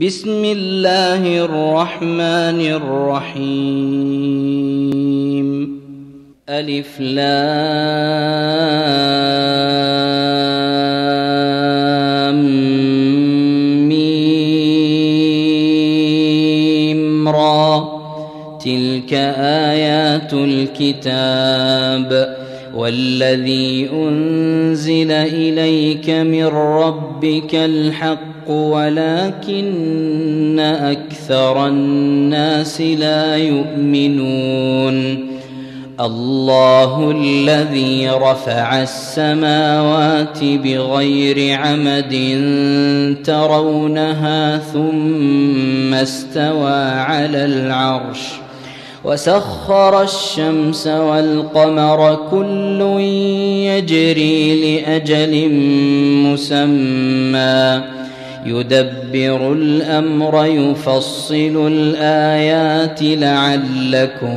بسم الله الرحمن الرحيم. ألف لام ميم را، تلك آيات الكتاب والذي أنزل إليك من ربك الحق ولكن أكثر الناس لا يؤمنون. الله الذي رفع السماوات بغير عمد ترونها ثم استوى على العرش وسخر الشمس والقمر كل يجري لأجل مسمى يدبر الأمر يفصل الآيات لعلكم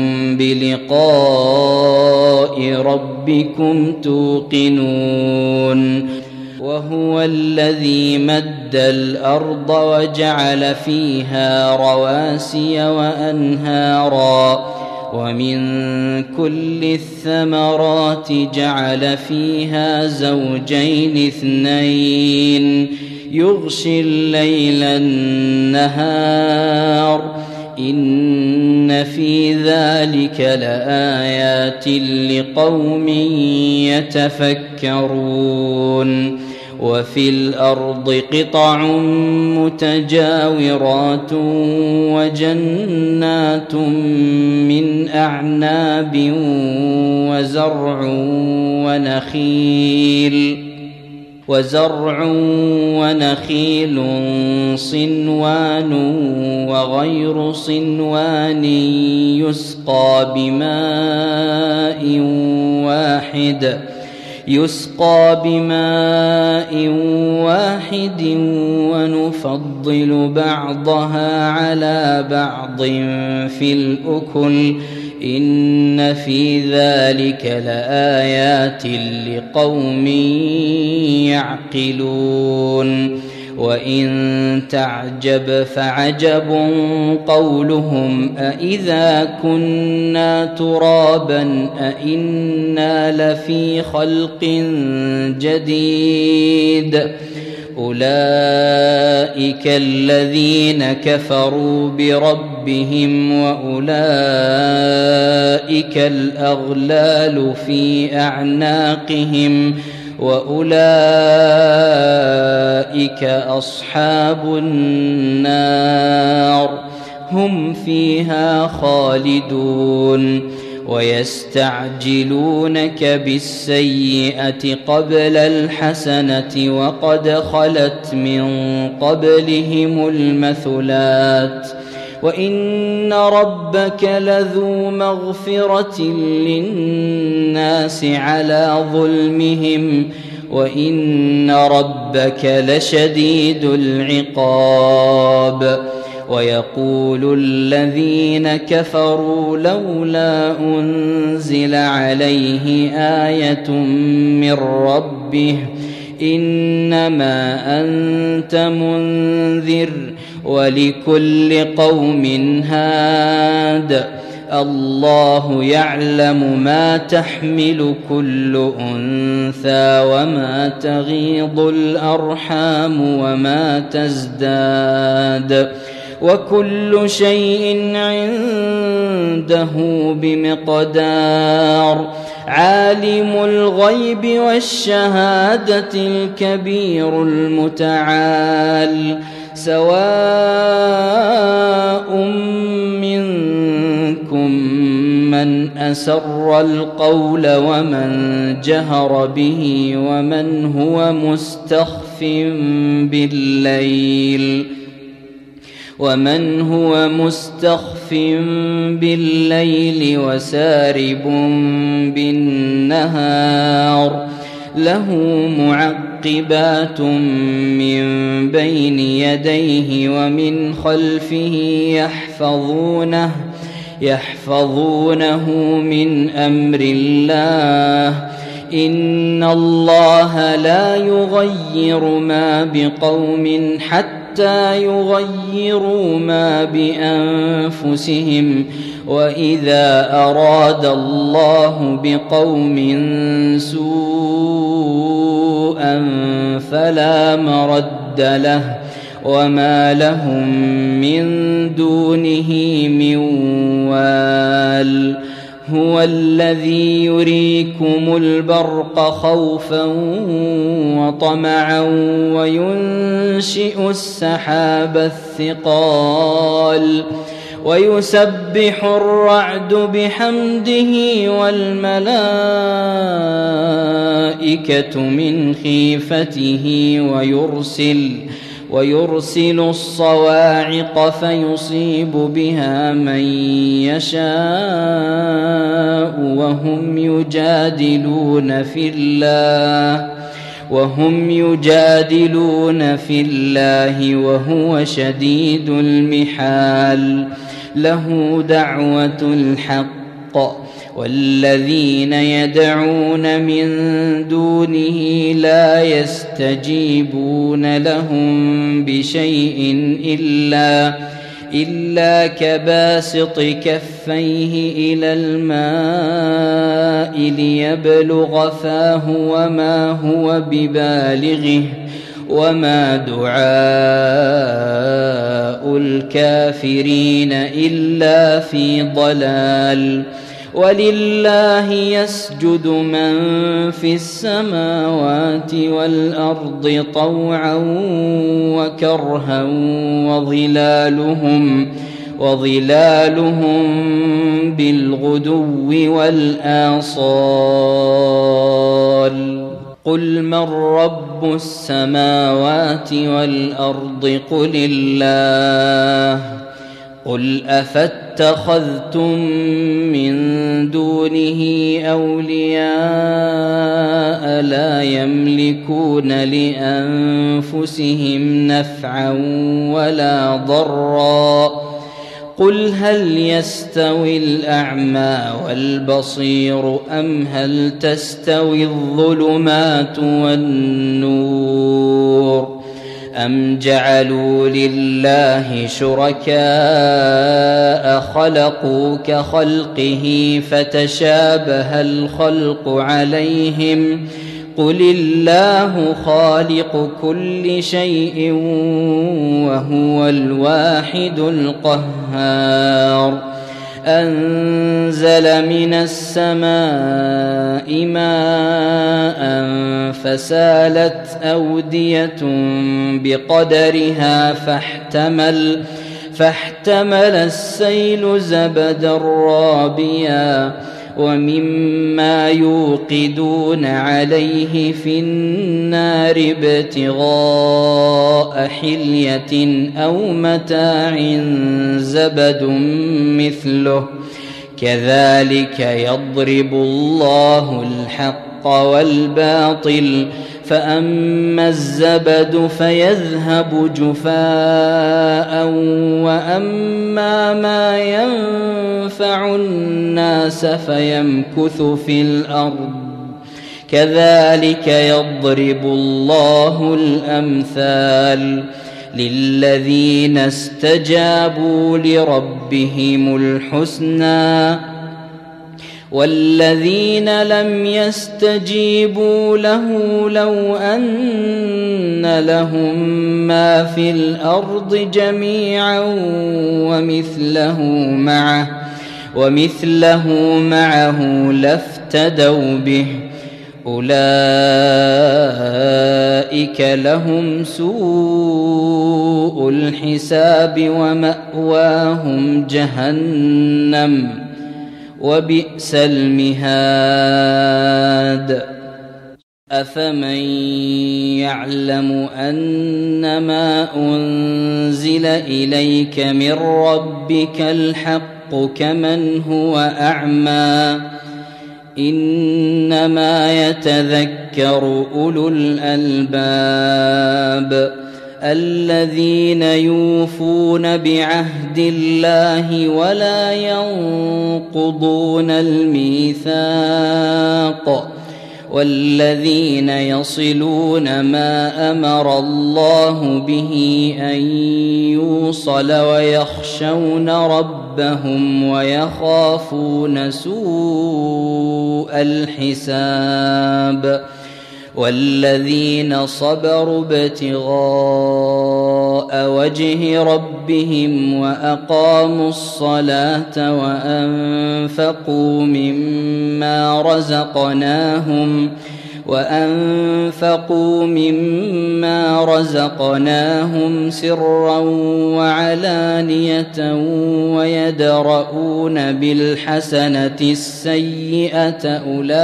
بلقاء ربكم توقنون. وهو الذي مد الأرض وجعل فيها رواسي وأنهارا ومن كل الثمرات جعل فيها زوجين اثنين يغشي الليل النهار إن في ذلك لآيات لقوم يتفكرون. وفي الأرض قطع متجاورات وجنات من أعناب وزرع ونخيل صنوان وغير صنوان يسقى بماء واحد ونفضل بعضها على بعض في الأكل إن في ذلك لآيات لقوم يعقلون. وإن تعجب فعجب قولهم أإذا كنا ترابا أإنا لفي خلق جديد أولئك الذين كفروا بربهم وأولئك الأغلال في أعناقهم وأولئك أصحاب النار هم فيها خالدون. ويستعجلونك بالسيئة قبل الحسنة وقد خلت من قبلهم المثلات وإن ربك لذو مغفرة للناس على ظلمهم وإن ربك لشديد العقاب. ويقول الذين كفروا لولا أنزل عليه آية من ربه إنما أنت منذر ولكل قوم هاد الله يعلم ما تحمل كل أنثى وما تغيض الأرحام وما تزداد وكل شيء عنده بمقدار. عالم الغيب والشهادة الكبير المتعال سواء منكم من أسر القول ومن جهر به ومن هو مستخف بالليل وسارب بالنهار له معقبات من بين يديه ومن خلفه يحفظونه من أمر الله إن الله لا يغير ما بقوم حتى حتى يغيروا ما بأنفسهم وإذا أراد الله بقوم سوءا فلا مرد له وما لهم من دونه من وال هو الذي يريكم البرق خوفا وطمعا وينشئ السحاب الثقال ويسبح الرعد بحمده والملائكة من خيفته ويرسل الصواعق فيصيب بها من يشاء وهم يجادلون في الله وهو شديد المحال له دعوة الحق والذين يدعون من دونه لا يستجيبون لهم بشيء إلا كباسط كفيه إلى الماء ليبلغ فاه وما هو ببالغه وما دعاء الكافرين إلا في ضلال ولله يسجد من في السماوات والأرض طوعا وكرها وظلالهم بالغدو والآصال قل من رب السماوات والأرض قل الله قل أفاتخذتم من دونه أولياء لا يملكون لأنفسهم نفعا ولا ضرا قل هل يستوي الأعمى والبصير أم هل تستوي الظلمات والنور أم جعلوا لله شركاء خلقوا كخلقه فتشابه الخلق عليهم قل الله خالق كل شيء وهو الواحد القهار أنزل من السماء ماء فسالت أودية بقدرها فاحتمل السيل زبدا رابيا ومما يوقدون عليه في النار ابتغاء حلية أو متاع زبد مثله كذلك يضرب الله الحق والباطل فأما الزبد فيذهب جفاء وأما ما ينفع الناس فيمكث في الأرض كذلك يضرب الله الأمثال للذين استجابوا لربهم الحسنى والذين لم يستجيبوا له لو أن لهم ما في الأرض جميعا ومثله معه لافتدوا به أولئك لهم سوء الحساب ومأواهم جهنم وبئس المهاد أفمن يعلم أنما أنزل إليك من ربك الحق كمن هو أعمى إنما يتذكر أولو الألباب الذين يوفون بعهد الله ولا ينقضون الميثاق والذين يصلون ما أمر الله به أن يوصل ويخشون ربهم ويخافون سوء الحساب والذين صبروا ابتغاء وجه ربهم وأقاموا الصلاة وأنفقوا مما رزقناهم سرا وعلانية ويدرؤون بالحسنة السيئة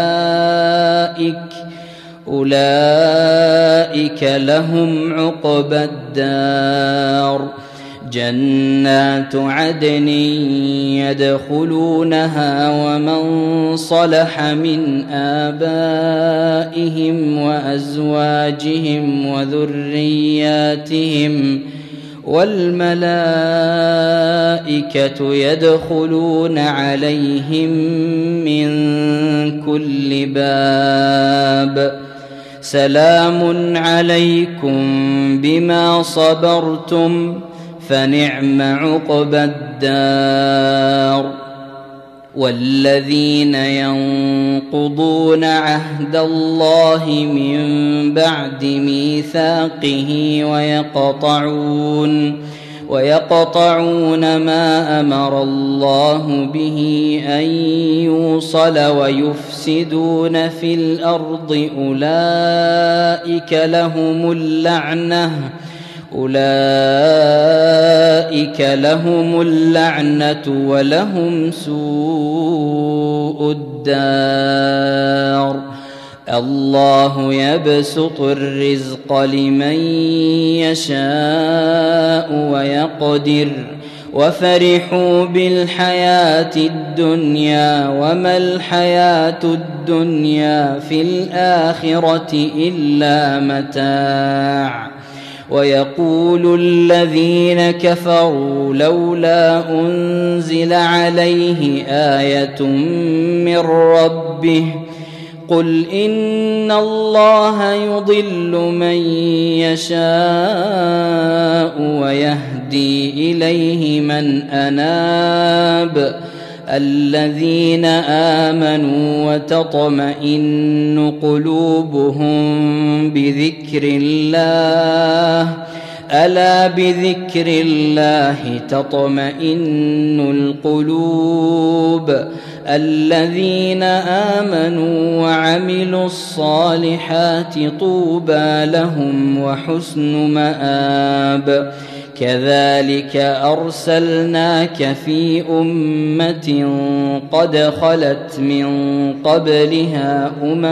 أولئك لهم عقبى الدار جنات عدن يدخلونها ومن صلح من آبائهم وأزواجهم وذرياتهم والملائكة يدخلون عليهم من كل باب سلام عليكم بما صبرتم فنعم عقبى الدار والذين ينقضون عهد الله من بعد ميثاقه ويقطعون ما أمر الله به أن يوصل ويفسدون في الأرض أولئك لهم اللعنة ولهم سوء الدار الله يبسط الرزق لمن يشاء ويقدر وفرحوا بالحياة الدنيا وما الحياة الدنيا في الآخرة إلا متاع ويقول الذين كفروا لولا أنزل عليه آية من ربه قل إن الله يضل من يشاء ويهدي إليه من أناب الذين آمنوا وتطمئن قلوبهم بذكر الله ألا بذكر الله تطمئن القلوب الذين آمنوا وعملوا الصالحات طوبى لهم وحسن مآب كذلك أرسلناك في أمة قد خلت من قبلها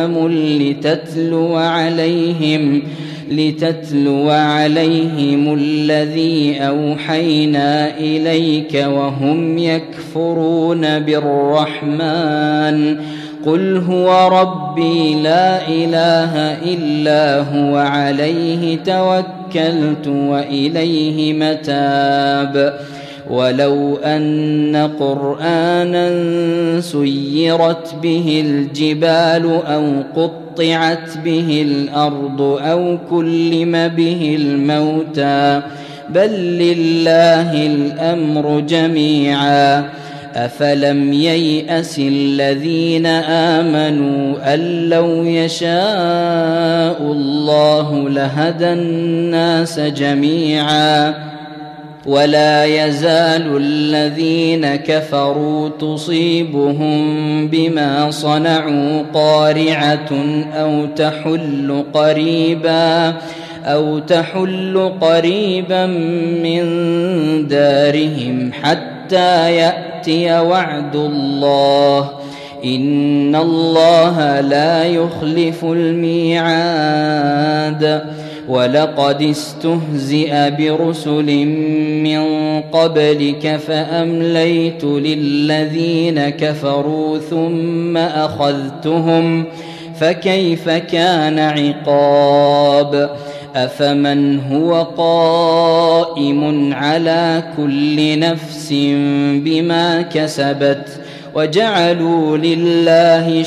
لتتلو عليهم الذي أوحينا إليك وهم يكفرون بالرحمن قل هو ربي لا إله إلا هو عليه توكلت وإليه متاب ولو أن قرآنا سيرت به الجبال أو قطعت به الأرض أو كلم به الموتى بل لله الأمر جميعا أفلم ييأس الذين آمنوا أن لو يشاء الله لهدى الناس جميعا ولا يزال الذين كفروا تصيبهم بما صنعوا قارعة أو تحل قريبا من دارهم حتى يأتي وعد الله إن الله لا يخلف الميعاد ولقد استهزئ برسل من قبلك فأمليت للذين كفروا ثم أخذتهم فكيف كان عقاب أفمن هو قائم على كل نفس بما كسبت وجعلوا لله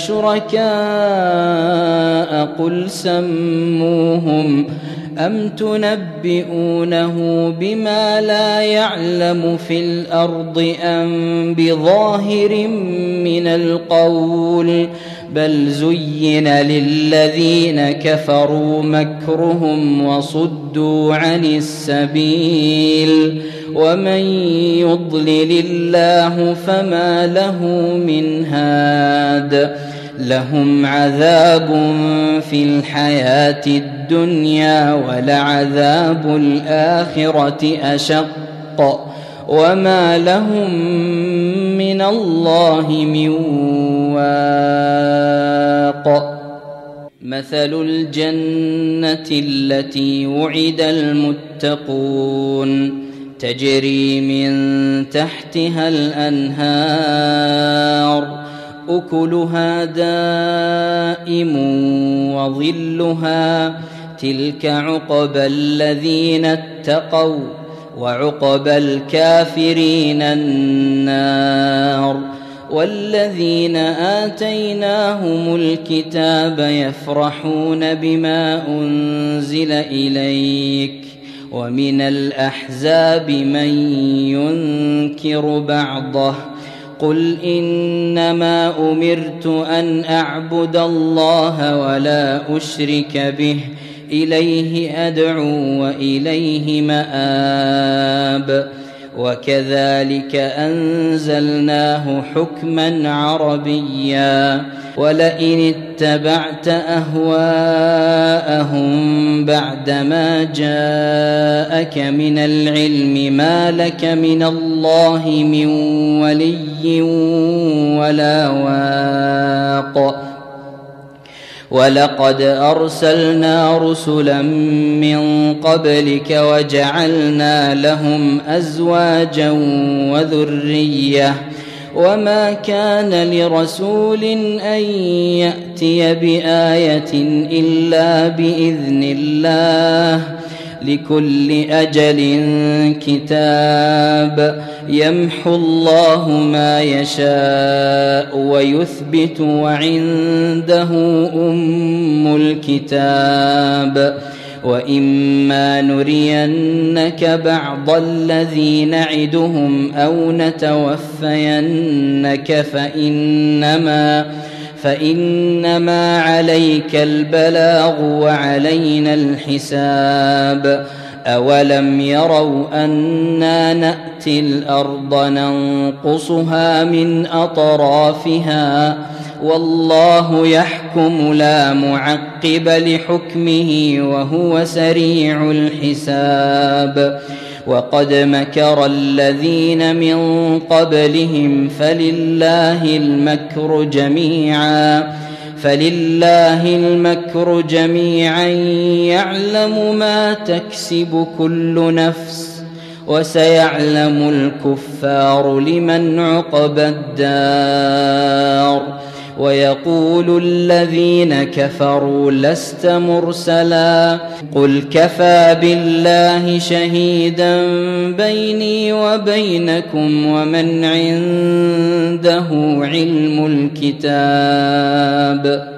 شركاء قل سموهم أم تنبئونه بما لا يعلم في الأرض أم بظاهر من القول بل زين للذين كفروا مكرهم وصدوا عن السبيل ومن يضلل الله فما له من هاد لهم عذاب في الحياة الدنيا ولعذاب الآخرة أشق وما لهم من الله من واق مثل الجنة التي وعد المتقون تجري من تحتها الأنهار أكلها دائم وظلها تلك عقبى الذين اتقوا وعقبى الكافرين النار والذين آتيناهم الكتاب يفرحون بما أنزل إليك ومن الأحزاب من ينكر بعضه قل إنما أمرت أن أعبد الله ولا أشرك به إليه أدعو وإليه مآب وكذلك أنزلناه حكما عربيا ولئن اتبعت أهواءهم بعدما جاءك من العلم ما لك من الله من ولي ولا واق ولقد أرسلنا رسلا من قبلك وجعلنا لهم أزواجا وذرية وما كان لرسول أن يأتي بآية إلا بإذن الله لكل أجل كتاب يمحو الله ما يشاء ويثبت وعنده أم الكتاب وإما نرينك بعض الذي نعدهم أو نتوفينك فإنما عليك البلاغ وعلينا الحساب أولم يروا أنا نأتي الأرض ننقصها من أطرافها والله يحكم لا معقب لحكمه وهو سريع الحساب وقد مكر الذين من قبلهم فلله المكر جميعا يعلم ما تكسب كل نفس وسيعلم الكفار لمن عقبى الدار ويقول الذين كفروا لست مرسلا قل كفى بالله شهيدا بيني وبينكم ومن عنده علم الكتاب